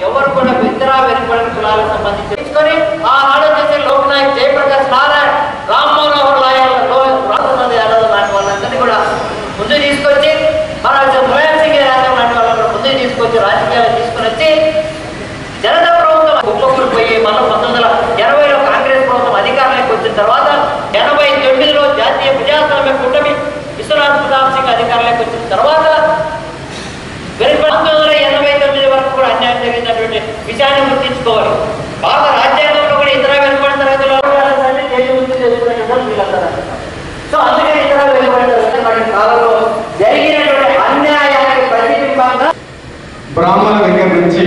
ఎవరు కూడా ఇతర వెనుకబడిన కులాలకు సంబంధించి తీసుకొని ఆనాడు చేసే లోక్నాయక్ జయప్రకాష్ నారాయణ రామ్ మనోహర్ యాదవ్ లాంటి వాళ్ళందరినీ కూడా ముందు తీసుకొచ్చి మన ములాయం సింగ్ యాదవ్ లాంటి వాళ్ళని ముందు తీసుకొచ్చి రాజకీయాలు తీసుకుని వచ్చి జనతా ప్రభుత్వం ఒక్కొక్కరు పోయి మళ్ళీ 1980లో కాంగ్రెస్ ప్రభుత్వం అధికారంలోకి వచ్చిన తర్వాత 89లో జాతీయ ప్రజాస్వామ్య కూటమి విశ్వనాథ్ ప్రతాప్ సింగ్ అధికారంలోకి వచ్చిన తర్వాత 1989 వరకు కూడా అన్యాయం జరిగినటువంటి విషయాన్ని గుర్తించుకోవాలి. భారత రాజ్యాంగంలో కూడా ఇతర వెనుకబడిన తరగతులు సో అందుకే ఇతర వెనుకబడిన తరగతి కాలంలో జరిగినటువంటి అన్యాయానికి ప్రతిబింబంగా బ్రాహ్మణుల దగ్గర నుంచి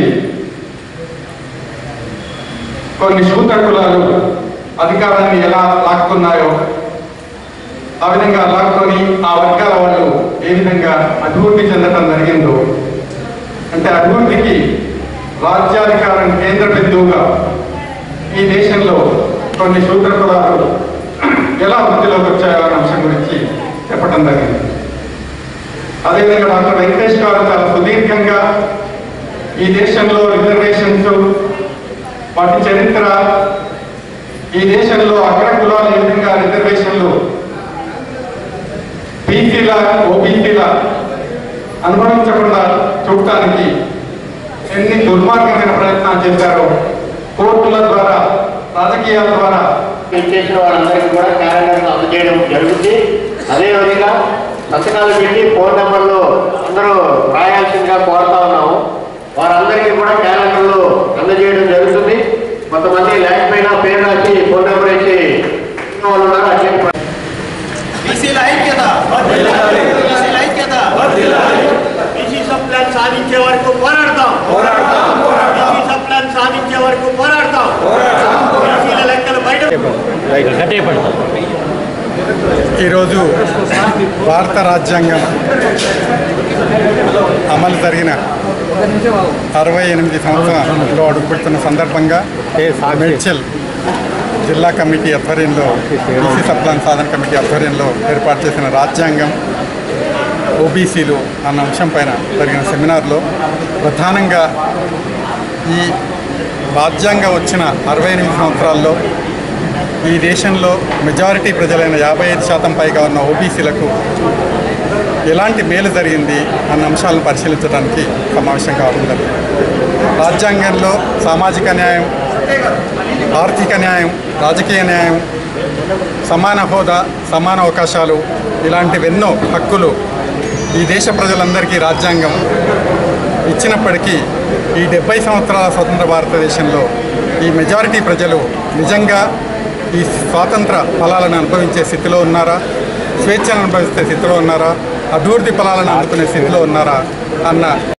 కొన్ని శూద్ర కులాలు అధికారాన్ని ఎలా లాక్కున్నాయో ఆ విధంగా లాక్కొని ఆ వర్గాల వాళ్ళు ఏ విధంగా అభివృద్ధి చెందడం జరిగిందో, అంటే అభివృద్ధికి రాజ్యాధికారం కేంద్ర బిందువుగా ఈ దేశంలో కొన్ని శూద్ర కులాలు ఎలా వృద్ధిలోకి వచ్చాయో అనే అంశం గురించి చెప్పడం జరిగింది. అదేవిధంగా డాక్టర్ వెంకటేష్ గారు చాలా సుదీర్ఘంగా ఈ దేశంలో రిజర్వేషన్స్, వాటి చరిత్ర, ఈ దేశంలో అగ్ర కులాలు ఏ విధంగా రిజర్వేషన్లు బీసీల ఓబీసీల అనుభవించకుండా చూడటానికి ఎన్ని దుర్మార్గమైన ప్రయత్నాలు చేశారో కోర్టుల ద్వారా, రాజకీయాల ద్వారా చేసిన వారందరికీ కూడా క్యాలెండర్లు అందజేయడం జరుగుతుంది. అదేవిధంగా సంతకాలు పెట్టి ఫోన్ నెంబర్లు అందరూ రాయాల్సిందిగా కోరుతా ఉన్నాము. వారందరికీ కూడా క్యాలెండర్లు అందజేయడం జరుగుతుంది. కొంతమంది లేకపోయినా పేరు రాసి ఫోన్ నెంబర్ వేసి వాళ్ళు ఉన్నారు. బీసీ సబ్ ప్లాన్ సాధించే వరకు పోరాడతాం. బీసీ సబ్ ప్లాన్ సాధించే వరకు పోరాడతాం. బీసీల లెక్కలు బయట. ఈరోజు భారత రాజ్యాంగం అమలు జరిగిన 68 సంవత్సరాల్లో అడుగుపెడుతున్న సందర్భంగా మేడ్చల్ జిల్లా కమిటీ ఆధ్వర్యంలో, బీసీ సప్లాన్ సాధన కమిటీ ఆధ్వర్యంలో ఏర్పాటు చేసిన రాజ్యాంగం ఓబీసీలు అన్న అంశం పైన జరిగిన సెమినార్లో ప్రధానంగా ఈ రాజ్యాంగం వచ్చిన 68 సంవత్సరాల్లో ఈ దేశంలో మెజారిటీ ప్రజలైన 55% పైగా ఉన్న ఓబీసీలకు ఎలాంటి మేలు జరిగింది అన్న అంశాలను పరిశీలించడానికి సమావేశం కావడం జరిగింది. రాజ్యాంగంలో సామాజిక న్యాయం, ఆర్థిక న్యాయం, రాజకీయ న్యాయం, సమాన హోదా, సమాన అవకాశాలు ఇలాంటివెన్నో హక్కులు ఈ దేశ ప్రజలందరికీ రాజ్యాంగం ఇచ్చినప్పటికీ ఈ 70 సంవత్సరాల స్వతంత్ర భారతదేశంలో ఈ మెజారిటీ ప్రజలు నిజంగా ఈ స్వాతంత్ర ఫలాలను అనుభవించే స్థితిలో ఉన్నారా, స్వేచ్ఛను అనుభవించే స్థితిలో ఉన్నారా, అభివృద్ధి ఫలాలను అందుకునే స్థితిలో ఉన్నారా అన్న